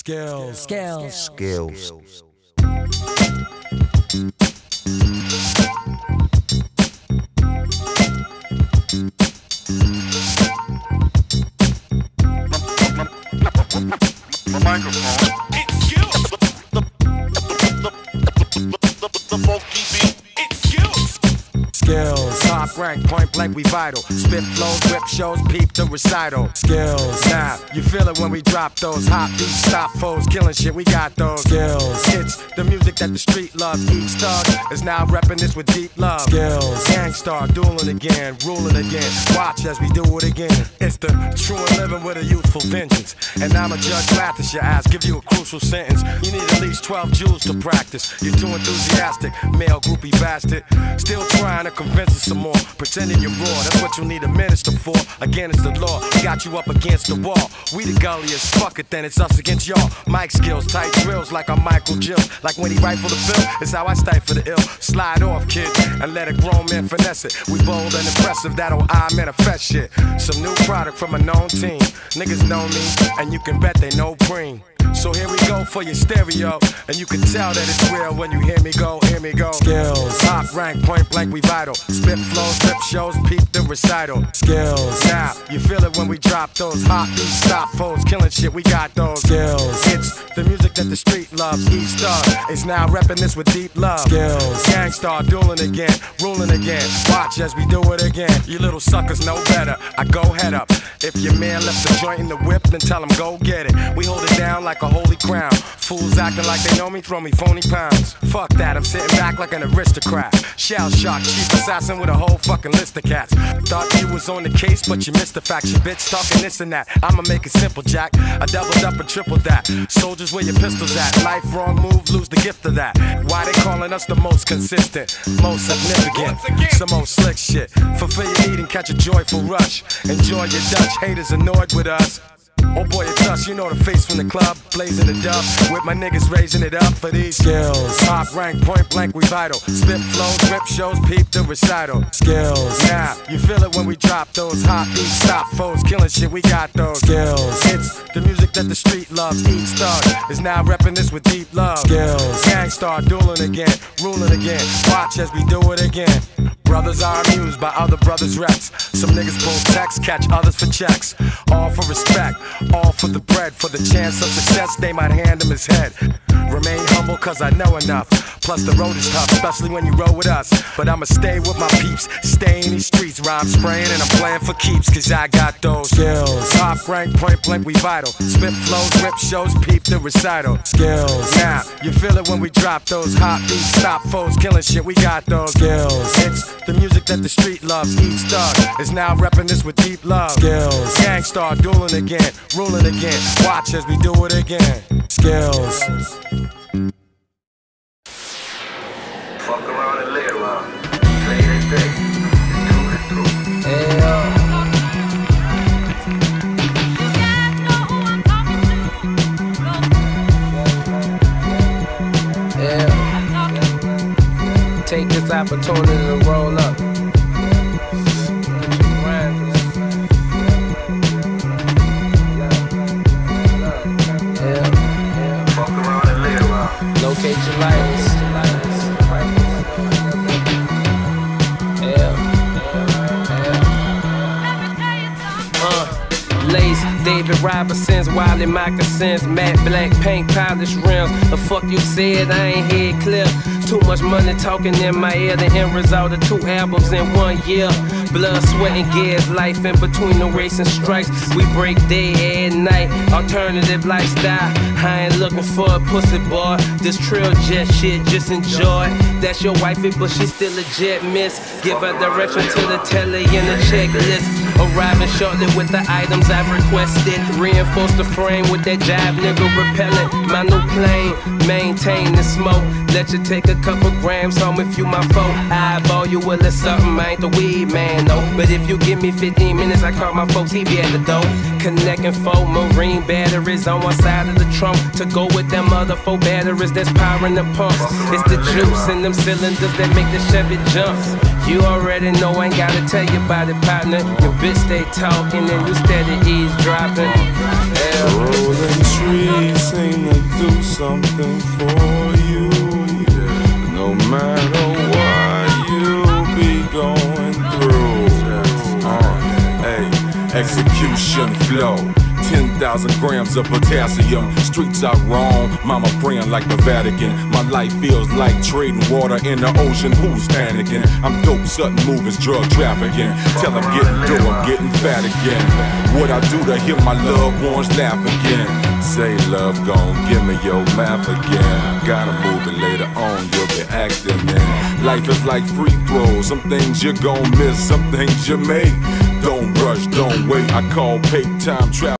Skills. My microphone. It's skills. The funky beat. It's skills. Skills. Top rank, point blank, we vital. Spit flows, rip shows, peep the recital. Skills. Now, you feel it when we drop those hot beats, stop foes, killing shit, we got those. Skills. It's the music that the street loves. Each thug is now repping this with deep love. Skills. Gangstar, dueling again, ruling again. Watch as we do it again. It's the true and living with a youthful vengeance. And I'm a judge, laugh at your ass, give you a crucial sentence. You need at least 12 joules to practice. You're too enthusiastic, male groupie bastard. Still trying to convince us some more. Pretending you're raw, that's what you need a minister for. Again, it's the law, got you up against the wall. We the gulliest, fuck it then, it's us against y'all. Mic skills, tight drills like I'm Michael Jill. Like when he rifle the bill, it's how I stifle the ill. Slide off, kid, and let a grown man finesse it. We bold and impressive, that'll I manifest shit. Some new product from a known team. Niggas know me, and you can bet they know Preem. So here we go for your stereo, and you can tell that it's real when you hear me go, hear me go. Skills. Top rank, point blank, we vital. Spit flows, rip shows, peep the recital. Skills. Now, you feel it when we drop those hot beats, stop foes, killing shit, we got those. Skills. It's the music that the street loves. Each star is now repping this with deep love. Skills. Gangstar, dueling again, ruling again. Watch as we do it again. You little suckers know better. I go head up. If your man left the joint in the whip, then tell him go get it. We hold it down like a holy crown. Fools acting like they know me, throw me phony pounds. Fuck that, I'm sitting back like an aristocrat. Shell shock, chief assassin with a whole fucking list of cats. Thought you was on the case, but you missed the fact. You bitch talking this and that. I'ma make it simple, Jack. I doubled up and tripled that. Soldiers, where your pistols at? Life wrong move, lose the gift of that. Why they calling us the most consistent, most significant, some old slick shit. Fulfill your need and catch a joyful rush. Enjoy your Dutch, haters annoyed with us. Oh boy, it's us, you know the face from the club. Blazing the dub, with my niggas raising it up for these Skills. top rank, point blank, we vital. Spit flows, rip shows, peep the recital. Skills. Now, you feel it when we drop those hot beats, stop foes, killing shit, we got those. Skills. It's the music that the street loves. Each thug is now repping this with deep love. Skills. Gangstar, dueling again, ruling again. Watch as we do it again. Brothers are amused by other brothers' reps. Some niggas pull texts, catch others for checks. All for respect, all for the bread. For the chance of success, they might hand him his head. Remain humble cause I know enough. Plus the road is tough, especially when you roll with us. But I'ma stay with my peeps, stay in these streets. Rhyme spraying and I'm playing for keeps, cause I got those Skills. top rank, point blank, we vital. Spit flows, rip shows, peep the recital. Skills. Now, you feel it when we drop those hot beats, stop foes, killing shit, we got those. Skills. It's the music that the street loves. Each thug is now repping this with deep love. Skills. Gangstar, dueling again, ruling again. Watch as we do it again. Skills. Fuck around and lay around. Play that thing. Do it through. Hey, take this opportunity to roll up. Fuck around and lay around. Locate your lights. Lace, David Robinson's, Wiley moccasins, matte black paint, polished rims. The fuck you said, I ain't head clear. Too much money talking in my ear. The end result of 2 albums in 1 year. Blood, sweat, and gas, life in between the racing strikes. We break day and night, alternative lifestyle. I ain't looking for a pussy boy. This trill jet shit, just enjoy. That's your wifey, but she still a jet miss. Give her direction to the telly and the checklist. Arriving shortly with the items I've requested. Reinforce the frame with that jive nigga repellent. My new plane, maintain the smoke. Let you take a couple grams home if you my foe. Eyeball you with a something, I ain't the weed man, no. But if you give me 15 minutes, I call my folks, he be at the door. Connecting 4 marine batteries on one side of the trunk to go with them other 4 batteries that's powering the pumps. It's the juice in them cylinders that make the Chevy jumps. You already know, I ain't gotta tell you about it, partner. Your bitch stay talking and you steady eavesdropping. Yeah. Rolling trees seem to do something for you. No matter what you be going through. Hey, execution flow. 10,000 grams of potassium. Streets are wrong, mama praying like the Vatican. My life feels like trading water in the ocean. Who's panicking? I'm dope, sudden movers, drug trafficking. Tell them getting dough, I'm getting fat again. What I do to hear my loved ones laugh again? Say love gon' give me your math again. Gotta move it later on, you'll be acting in. Life is like free throws. Some things you gon' miss, some things you make. Don't rush, don't wait. I call pay time travel.